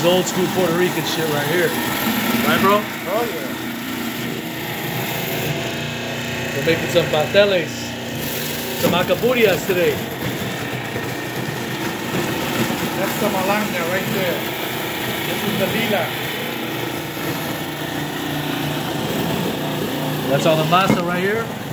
is old school Puerto Rican shit right here. Right, bro? Oh, yeah. We're making some pasteles, some acapurias today. That's the malanga right there. This is the lila. That's all the masa right here.